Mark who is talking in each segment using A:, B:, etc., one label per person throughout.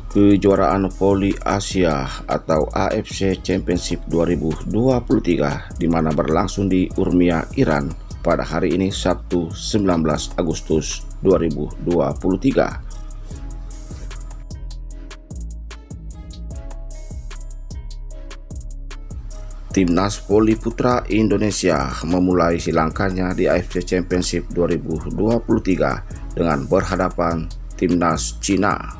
A: Kejuaraan Voli Asia atau AFC Championship 2023 di mana berlangsung di Urmia, Iran pada hari ini Sabtu 19 Agustus 2023. Timnas Voli Putra Indonesia memulai silangkannya di AFC Championship 2023 dengan berhadapan Timnas Cina.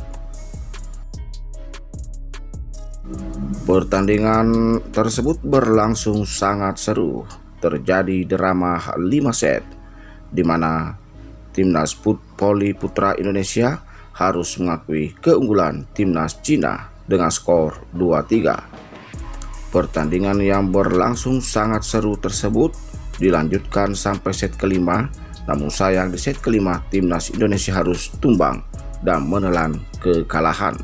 A: Pertandingan tersebut berlangsung sangat seru, terjadi drama 5 set, di mana Timnas Voli Putra Indonesia harus mengakui keunggulan Timnas Cina dengan skor 2-3. Pertandingan yang berlangsung sangat seru tersebut dilanjutkan sampai set kelima, namun sayang di set kelima Timnas Indonesia harus tumbang dan menelan kekalahan.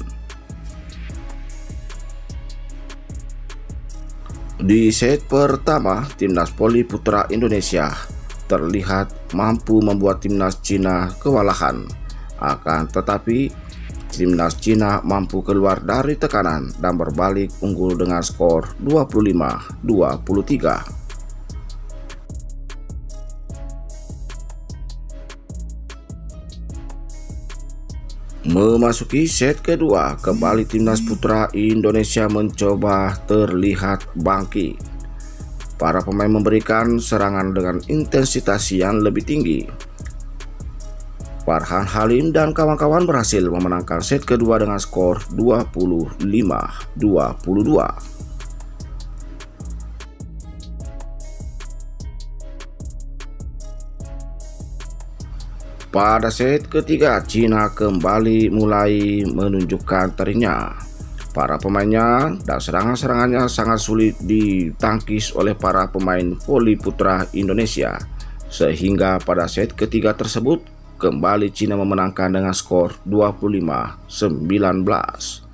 A: Di set pertama, Timnas Voli Putra Indonesia terlihat mampu membuat Timnas Cina kewalahan. Akan tetapi, Timnas Cina mampu keluar dari tekanan dan berbalik unggul dengan skor 25-23. Memasuki set kedua, kembali Timnas Putra Indonesia mencoba terlihat bangkit. Para pemain memberikan serangan dengan intensitas yang lebih tinggi. Farhan Halim dan kawan-kawan berhasil memenangkan set kedua dengan skor 25-22. Pada set ketiga, Cina kembali mulai menunjukkan terinya. Para pemainnya dan serangan-serangannya sangat sulit ditangkis oleh para pemain voli putra Indonesia. Sehingga pada set ketiga tersebut, kembali Cina memenangkan dengan skor 25-19.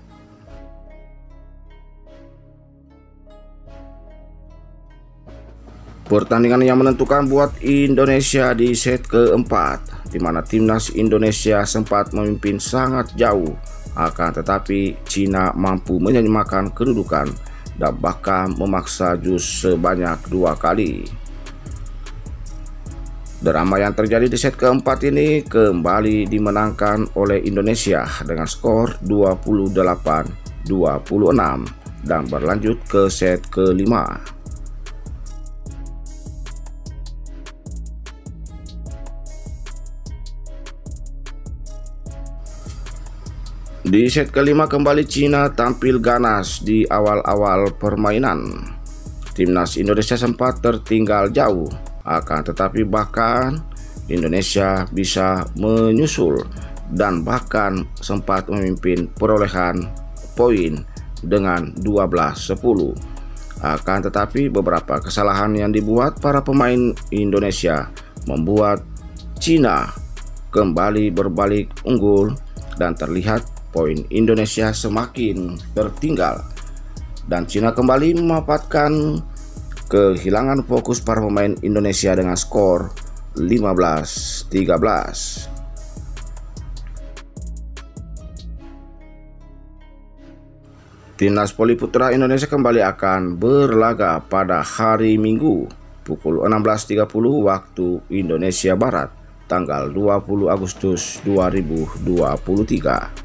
A: Pertandingan yang menentukan buat Indonesia di set keempat, di mana Timnas Indonesia sempat memimpin sangat jauh, akan tetapi Cina mampu menyamakan kedudukan dan bahkan memaksa jus sebanyak 2 kali. Drama yang terjadi di set keempat ini kembali dimenangkan oleh Indonesia dengan skor 28-26 dan berlanjut ke set kelima. Di set kelima kembali Cina tampil ganas di awal-awal permainan. Timnas Indonesia sempat tertinggal jauh, akan tetapi bahkan Indonesia bisa menyusul dan bahkan sempat memimpin perolehan poin dengan 12-10. Akan tetapi beberapa kesalahan yang dibuat para pemain Indonesia membuat Cina kembali berbalik unggul dan terlihat poin Indonesia semakin tertinggal, dan Cina kembali memanfaatkan kehilangan fokus para pemain Indonesia dengan skor 15-13. Timnas Voli Putra Indonesia kembali akan berlaga pada hari Minggu pukul 16.30 waktu Indonesia Barat, tanggal 20 Agustus 2023.